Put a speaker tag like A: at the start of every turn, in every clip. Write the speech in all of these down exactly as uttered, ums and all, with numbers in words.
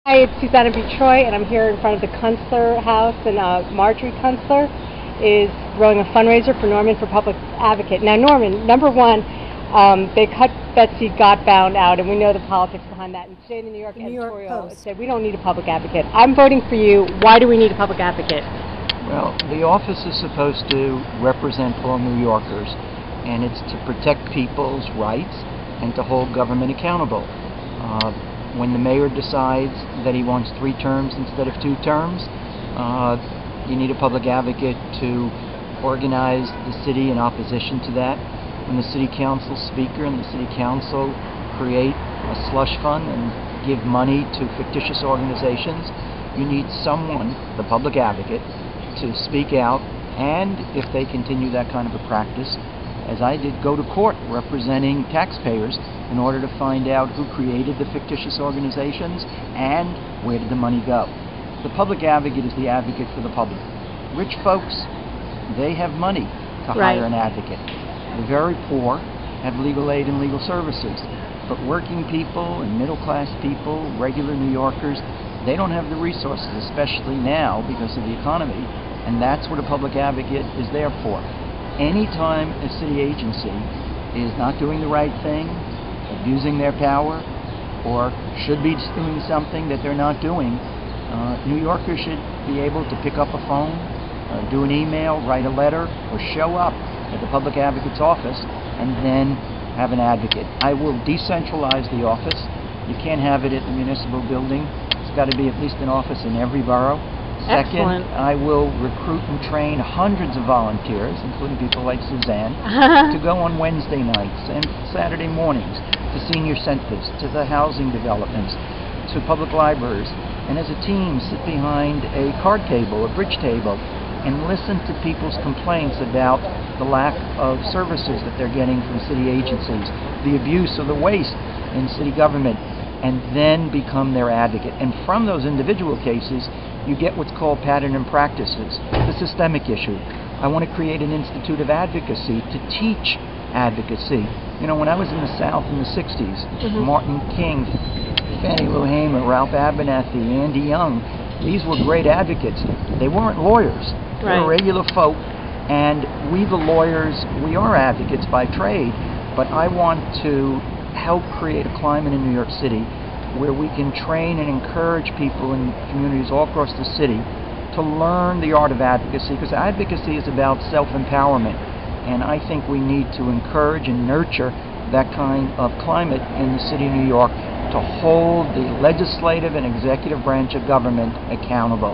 A: Hi, it's Suzannah Troy, and I'm here in front of the Kunstler house, and uh, Margaret Kunstler is throwing a fundraiser for Norman for Public Advocate. Now, Norman, number one, um, they cut Betsy Gottbound out, and we know the politics behind that. And today in the New York editorial, it said we don't need a public advocate. I'm voting for you. Why do we need a public advocate?
B: Well, the office is supposed to represent all New Yorkers, and it's to protect people's rights and to hold government accountable. Uh, when the mayor decides that he wants three terms instead of two terms, uh, you need a public advocate to organize the city in opposition to that. When the city council speaker and the city council create a slush fund and give money to fictitious organizations, you need someone, the public advocate, to speak out, and if they continue that kind of a practice, as I did, go to court representing taxpayers in order to find out who created the fictitious organizations and where did the money go. The public advocate is the advocate for the public. Rich folks, they have money to
A: Right.
B: hire an advocate. The very poor have legal aid and legal services. But working people and middle-class people, regular New Yorkers, they don't have the resources, especially now because of the economy, and that's what a public advocate is there for. Anytime a city agency is not doing the right thing, abusing their power, or should be doing something that they're not doing, uh, New Yorkers should be able to pick up a phone, uh, do an email, write a letter, or show up at the public advocate's office and then have an advocate. I will decentralize the office. You can't have it at the municipal building. It's got to be at least an office in every borough. Second,
A: Excellent.
B: I will recruit and train hundreds of volunteers, including people like Suzanne, to go on Wednesday nights and Saturday mornings to senior centers, to the housing developments, to public libraries, and as a team sit behind a card table, a bridge table, and listen to people's complaints about the lack of services that they're getting from city agencies, the abuse or the waste in city government, and then become their advocate. And from those individual cases, you get what's called pattern and practices, the systemic issue. I want to create an institute of advocacy to teach advocacy. You know, when I was in the South in the sixties, mm-hmm. Martin King, Fannie Lou Hamer, Ralph Abernathy, Andy Young, these were great advocates. They weren't lawyers. They were regular folk, and we the lawyers, we are advocates by trade, but I want to help create a climate in New York City where we can train and encourage people in communities all across the city to learn the art of advocacy, because advocacy is about self-empowerment, and I think we need to encourage and nurture that kind of climate in the city of New York to hold the legislative and executive branch of government accountable.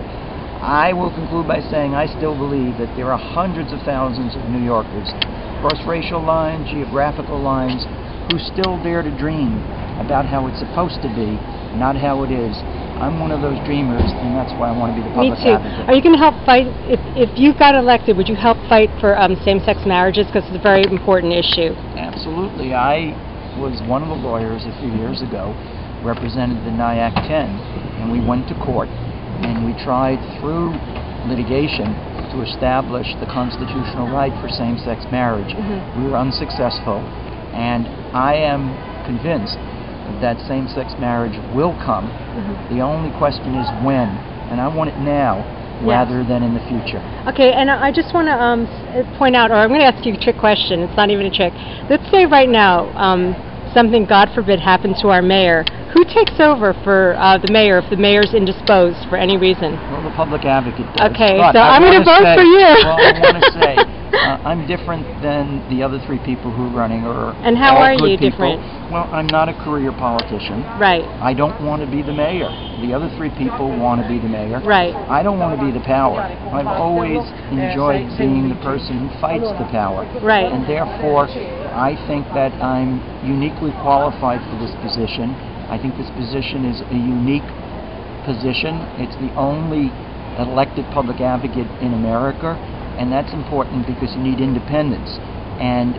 B: I will conclude by saying I still believe that there are hundreds of thousands of New Yorkers, across racial lines, geographical lines, who still dare to dream about how it's supposed to be, not how it is. I'm one of those dreamers, and that's why I want to be the public
A: Me too.
B: advocate.
A: Are you going to help fight, if, if you got elected, would you help fight for um, same-sex marriages, because it's a very important issue?
B: Absolutely. I was one of the lawyers a few years ago, represented the N Y A C ten, and we went to court, and we tried through litigation to establish the constitutional right for same-sex marriage. Mm-hmm. We were unsuccessful, and I am convinced that same-sex marriage will come. Mm-hmm. The only question is when, and I want it now rather yes. than in the future.
A: Okay, and I just want to um, point out, or I'm going to ask you a trick question. It's not even a trick. Let's say right now um, something, God forbid, happens to our mayor. Who takes over for uh, the mayor if the mayor's indisposed for any reason?
B: Well, the public advocate does.
A: Okay,
B: but
A: so
B: I
A: I'm going to vote
B: say,
A: for you.
B: Well, I want to say, uh, I'm different than the other three people who are running. Or
A: and how
B: all
A: are
B: good
A: you
B: people.
A: different?
B: Well, I'm not a career politician.
A: Right.
B: I don't want to be the mayor. The other three people want to be the mayor.
A: Right.
B: I don't want to be the power. I've always enjoyed being the person who fights the power.
A: Right.
B: And therefore, I think that I'm uniquely qualified for this position. I think this position is a unique position. It's the only elected public advocate in America, and that's important because you need independence. And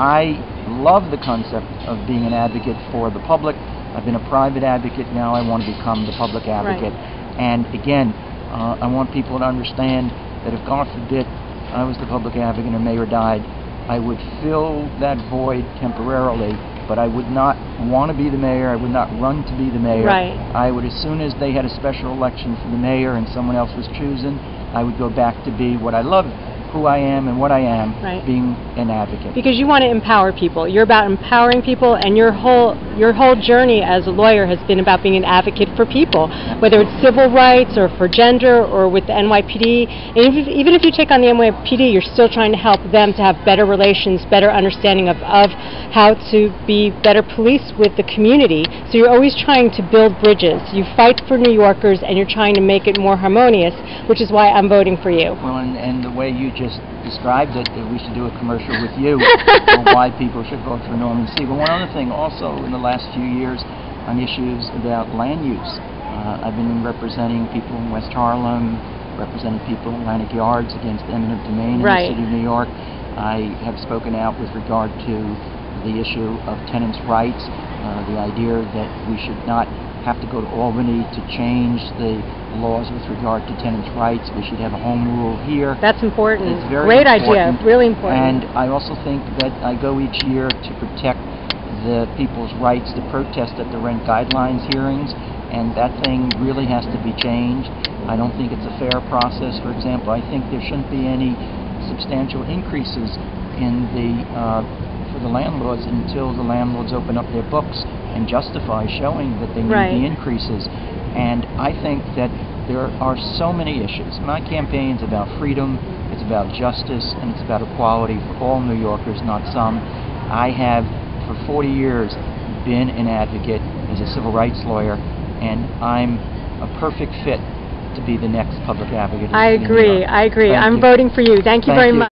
B: I love the concept of being an advocate for the public. I've been a private advocate, now I want to become the public advocate. Right. And again, uh, I want people to understand that if, God forbid, I was the public advocate and a mayor died, I would fill that void temporarily but I would not want to be the mayor. I would not run to be the mayor.
A: Right.
B: I would, as soon as they had a special election for the mayor and someone else was chosen, I would go back to be what I love, who I am and what I am,
A: right.
B: being an advocate.
A: Because you want to empower people. You're about empowering people, and your whole your whole journey as a lawyer has been about being an advocate for people, whether it's civil rights or for gender or with the N Y P D. And if, even if you take on the N Y P D, you're still trying to help them to have better relations, better understanding of, of how to be better police with the community. So you're always trying to build bridges. You fight for New Yorkers, and you're trying to make it more harmonious, which is why I'm voting for you.
B: Well, and, and the way you just described it, that we should do a commercial with you on why people should vote for Norman Siegel. One other thing also in the last few years on issues about land use. Uh, I've been representing people in West Harlem, representing people in Atlantic Yards against eminent domain in
A: Right.
B: the city of New York. I have spoken out with regard to the issue of tenants' rights, uh, the idea that we should not have to go to Albany to change the laws with regard to tenants' rights. We should have a home rule here.
A: That's important.
B: It's very
A: Great
B: important.
A: idea. Really important.
B: And I also think that I go each year to protect the people's rights to protest at the rent guidelines hearings, and that thing really has to be changed. I don't think it's a fair process. For example, I think there shouldn't be any substantial increases in the uh, for the landlords until the landlords open up their books and justify showing that they need
A: Right.
B: the increases. And I think that there are so many issues. My campaign's about freedom, it's about justice, and it's about equality for all New Yorkers, not some. I have, for forty years, been an advocate as a civil rights lawyer, and I'm a perfect fit to be the next public advocate.
A: I
B: in New
A: agree.
B: York.
A: I agree.
B: Thank
A: I'm
B: you.
A: voting for you. Thank you
B: Thank
A: very
B: you.
A: much.